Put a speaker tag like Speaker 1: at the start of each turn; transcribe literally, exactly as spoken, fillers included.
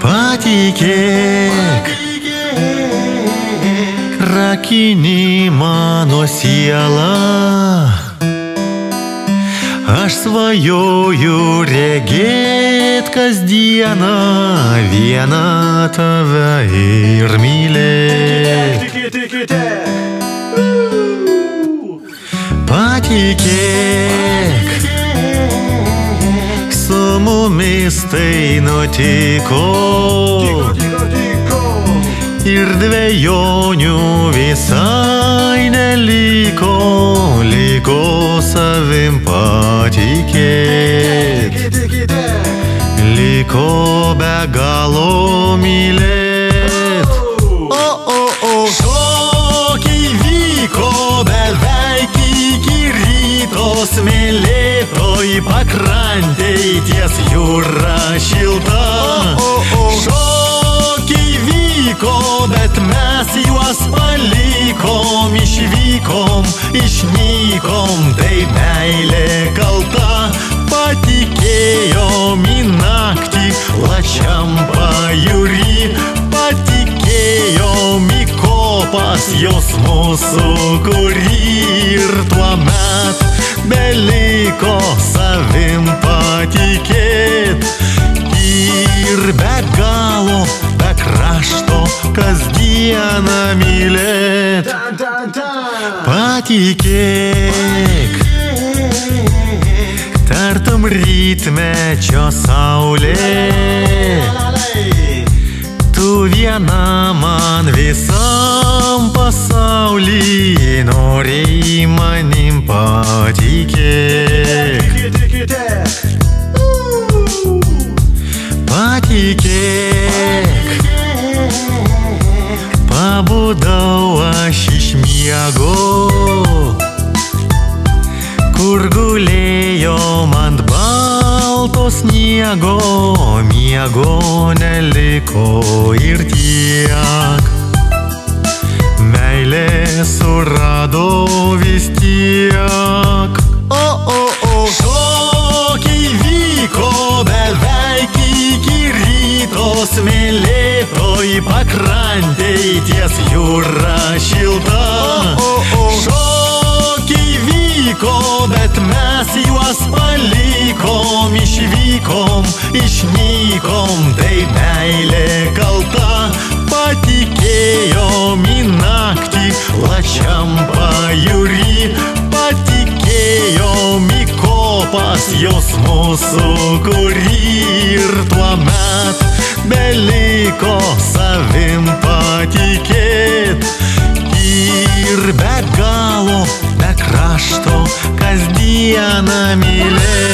Speaker 1: Patikėk, rakini mano sielą. Aš svajoju regėt kasdieną vieną tave ir mylėt. Patikėk, su mumis tai nutiko ir dvejonių visai neliko, liko savim patikėt, liko be galo mylėt. O, o, o, šokiai vyko beveik iki ryto, smėlėtoj pakrantėj ties jūra šilta. Šokiai vyko, bet mes juos palikom, išvykom, išnykom, tai meilė kalta. Patikėjom į naktį plačiam pajūry, patikėjom į kopas jausmus sukūry ir tuomet beliko savim patikėt ir be galo, be krašto kasdieną mylėt. Patikėk, tartum rytmečio saulė, tu viena man visam pasauly, norėjai manim patikėk. Patikėk, pabudau aš iš miego, kur gulėjom ant balto sniego, miego neliko ir tiek. Meilė surado vis tiek. O, o, o, šokiai vyko beveik iki ryto, smėlėtoj pakrantėj ties jūra šilta. Šokiai vyko, bet mes juos palikom, išvykom, išnykom, tai meilė kalta. Patikėjom į naktį plačiam pajūry, patikėjom į kopas jausmus sukūry ir tuomet beliko savim patikėt ir be galo, be krašto kasdieną mylėt.